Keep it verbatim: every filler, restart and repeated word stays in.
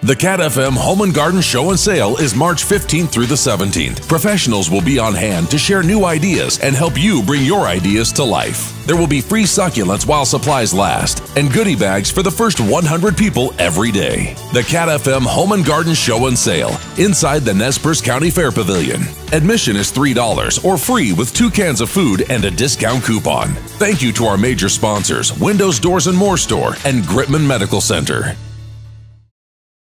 The Cat F M Home and Garden Show and Sale is March fifteenth through the seventeenth. Professionals will be on hand to share new ideas and help you bring your ideas to life. There will be free succulents while supplies last and goodie bags for the first one hundred people every day. The Cat F M Home and Garden Show and Sale inside the Nez Perce County Fair Pavilion. Admission is three dollars or free with two cans of food and a discount coupon. Thank you to our major sponsors, Windows, Doors and More Store and Gritman Medical Center.